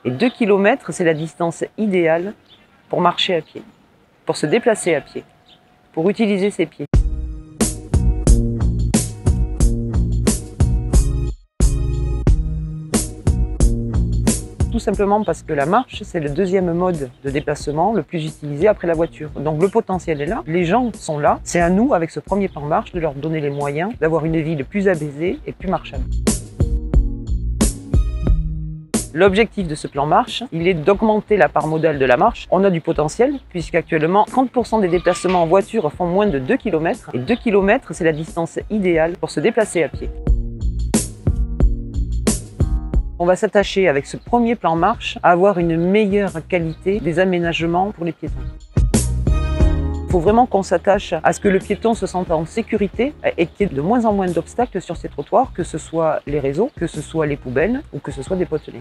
Et 2 km, c'est la distance idéale pour marcher à pied, pour se déplacer à pied, pour utiliser ses pieds. Tout simplement parce que la marche, c'est le deuxième mode de déplacement le plus utilisé après la voiture. Donc le potentiel est là, les gens sont là. C'est à nous, avec ce premier plan marche, de leur donner les moyens d'avoir une ville plus apaisée et plus marchable. L'objectif de ce plan marche, il est d'augmenter la part modale de la marche. On a du potentiel, puisqu'actuellement, 30% des déplacements en voiture font moins de 2 km. Et 2 km, c'est la distance idéale pour se déplacer à pied. On va s'attacher avec ce premier plan marche à avoir une meilleure qualité des aménagements pour les piétons. Il faut vraiment qu'on s'attache à ce que le piéton se sente en sécurité et qu'il y ait de moins en moins d'obstacles sur ces trottoirs, que ce soit les réseaux, que ce soit les poubelles ou que ce soit des potelets.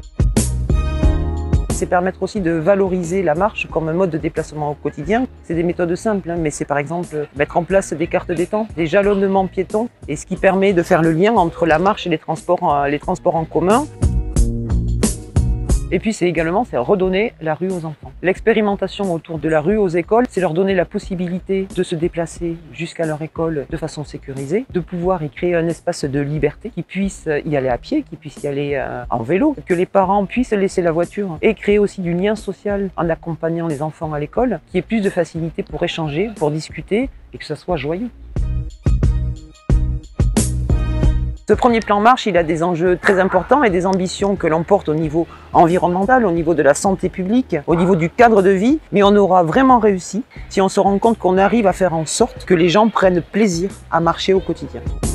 C'est permettre aussi de valoriser la marche comme un mode de déplacement au quotidien. C'est des méthodes simples, mais c'est par exemple mettre en place des cartes des temps, des jalonnements piétons, et ce qui permet de faire le lien entre la marche et les transports en commun. Et puis c'est également redonner la rue aux enfants. L'expérimentation autour de la rue aux écoles, c'est leur donner la possibilité de se déplacer jusqu'à leur école de façon sécurisée, de pouvoir y créer un espace de liberté, qu'ils puissent y aller à pied, qu'ils puissent y aller en vélo, que les parents puissent laisser la voiture et créer aussi du lien social en accompagnant les enfants à l'école, qu'il y ait plus de facilité pour échanger, pour discuter et que ça soit joyeux. Ce premier plan marche, il a des enjeux très importants et des ambitions que l'on porte au niveau environnemental, au niveau de la santé publique, au niveau du cadre de vie. Mais on aura vraiment réussi si on se rend compte qu'on arrive à faire en sorte que les gens prennent plaisir à marcher au quotidien.